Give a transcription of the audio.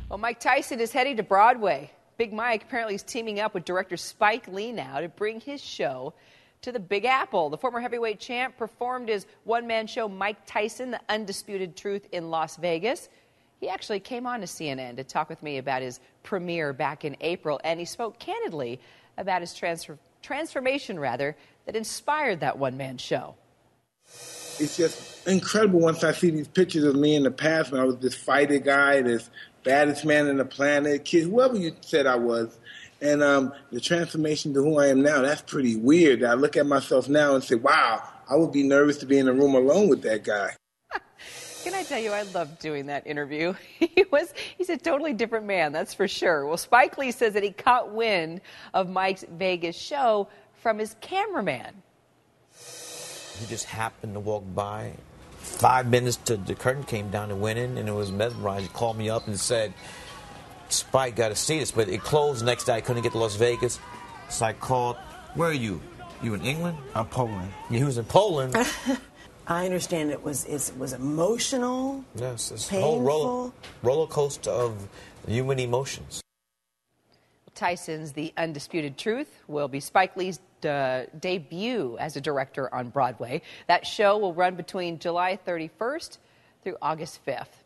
Well, Mike Tyson is heading to Broadway. Big Mike apparently is teaming up with director Spike Lee now to bring his show to the Big Apple. The former heavyweight champ performed his one-man show Mike Tyson, The Undisputed Truth, in Las Vegas. He actually came on to CNN to talk with me about his premiere back in April, and he spoke candidly about his transformation that inspired that one-man show. It's just incredible once I see these pictures of me in the past when I was this fighter guy, this baddest man on the planet, kid, whoever you said I was. And the transformation to who I am now, that's pretty weird. I look at myself now and say, wow, I would be nervous to be in a room alone with that guy. Can I tell you, I loved doing that interview. He's a totally different man, that's for sure. Well, Spike Lee says that he caught wind of Mike's Vegas show from his cameraman. He just happened to walk by. 5 minutes to the curtain came down and went in, and it was mesmerized. He called me up and said, Spike, got to see this. But it closed the next day. I couldn't get to Las Vegas. So I called. Where are you? You in England? I'm Poland. He was in Poland. I understand it was emotional. Yes, it's painful. a whole roller coaster of human emotions. Tyson's The Undisputed Truth will be Spike Lee's debut as a director on Broadway. That show will run between July 31st through August 5th.